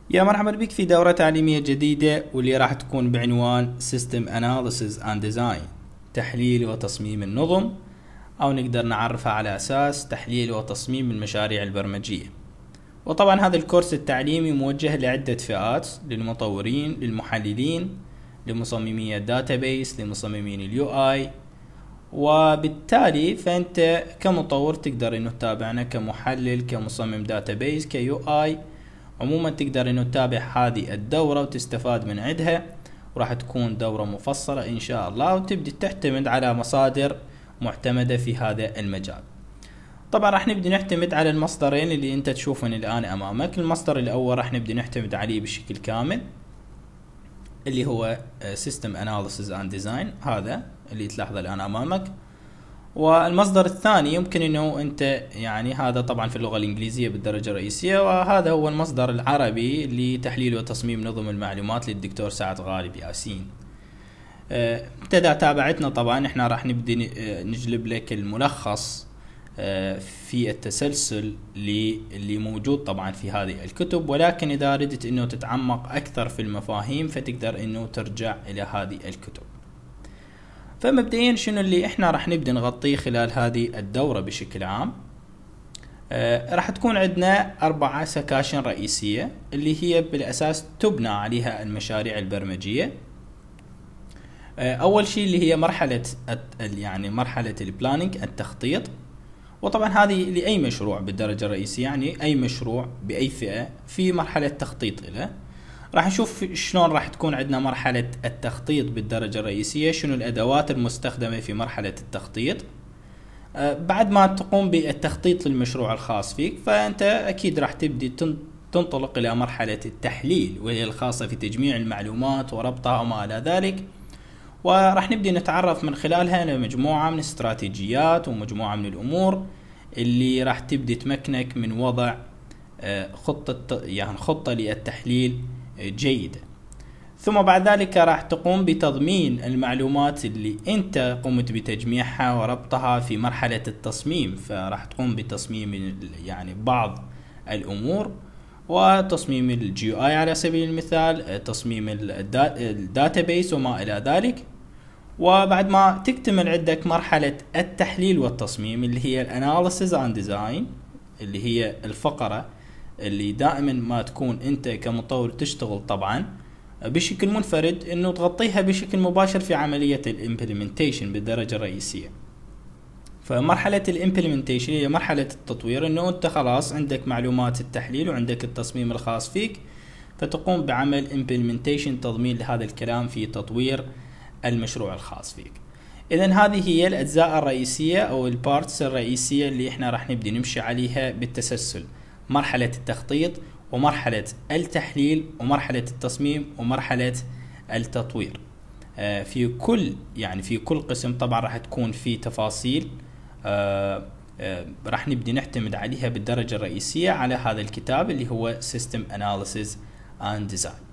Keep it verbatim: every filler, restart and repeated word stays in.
يا مرحبا بك في دورة تعليمية جديدة واللي راح تكون بعنوان System Analysis and Design، تحليل وتصميم النظم، أو نقدر نعرفها على أساس تحليل وتصميم المشاريع البرمجية. وطبعا هذا الكورس التعليمي موجه لعدة فئات: للمطورين، للمحللين، لمصممي الداتابيس، لمصممين اليو اي. وبالتالي فأنت كمطور تقدر انه تتابعنا، كمحلل، كمصمم داتابيس، كيو اي. عموما تقدر انه تتابع هذه الدورة وتستفاد من عندها، وراح تكون دورة مفصلة ان شاء الله، وتبدي تعتمد على مصادر معتمدة في هذا المجال. طبعا راح نبدي نعتمد على المصدرين اللي انت تشوفهم الان امامك. المصدر الاول راح نبدي نعتمد عليه بشكل كامل، اللي هو System Analysis and Design، هذا اللي تلاحظه الان امامك. والمصدر الثاني يمكن انه انت يعني هذا طبعا في اللغة الانجليزية بالدرجة الرئيسية، وهذا هو المصدر العربي لتحليل وتصميم نظم المعلومات للدكتور سعد غالب ياسين. ابتدى تابعتنا طبعا احنا راح نبدي نجلب لك الملخص في التسلسل اللي موجود طبعا في هذه الكتب، ولكن اذا ردت انه تتعمق اكثر في المفاهيم فتقدر انه ترجع الى هذه الكتب. فمبدئيا شنو اللي احنا راح نبدأ نغطيه خلال هذه الدورة بشكل عام؟ آه راح تكون عندنا أربعة سكاشن رئيسية اللي هي بالأساس تبنى عليها المشاريع البرمجية. آه أول شيء اللي هي مرحلة يعني مرحلة البلاننج، التخطيط. وطبعا هذه لأي مشروع بالدرجة الرئيسية، يعني أي مشروع بأي فئة في مرحلة تخطيط له. راح نشوف شلون راح تكون عندنا مرحلة التخطيط بالدرجة الرئيسية، شنو الأدوات المستخدمة في مرحلة التخطيط. آه بعد ما تقوم بالتخطيط للمشروع الخاص فيك، فأنت أكيد راح تبدي تنطلق إلى مرحلة التحليل، وهي الخاصة في تجميع المعلومات وربطها وما إلى ذلك. وراح نبدي نتعرف من خلالها لمجموعة من الاستراتيجيات ومجموعة من الأمور اللي راح تبدي تمكنك من وضع آه خطة يعني خطة للتحليل جيدة. ثم بعد ذلك راح تقوم بتضمين المعلومات اللي انت قمت بتجميعها وربطها في مرحلة التصميم، فراح تقوم بتصميم يعني بعض الامور، وتصميم الجي اي على سبيل المثال، تصميم الداتابيس وما الى ذلك. وبعد ما تكتمل عندك مرحلة التحليل والتصميم اللي هي الاناليسيز اند ديزاين، اللي هي الفقرة اللي دائما ما تكون انت كمطور تشتغل طبعا بشكل منفرد انه تغطيها بشكل مباشر في عملية الامبلمنتيشن بالدرجة الرئيسية. فمرحلة الامبلمنتيشن هي مرحلة التطوير، انه انت خلاص عندك معلومات التحليل وعندك التصميم الخاص فيك، فتقوم بعمل امبلمنتيشن، تضمين لهذا الكلام في تطوير المشروع الخاص فيك. اذا هذه هي الاجزاء الرئيسية او البارتس الرئيسية اللي احنا راح نبدي نمشي عليها بالتسلسل: مرحلة التخطيط، ومرحلة التحليل، ومرحلة التصميم، ومرحلة التطوير. آه في كل يعني في كل قسم طبعا راح تكون في تفاصيل آه آه راح نبدي نعتمد عليها بالدرجة الرئيسية على هذا الكتاب اللي هو System Analysis and Design.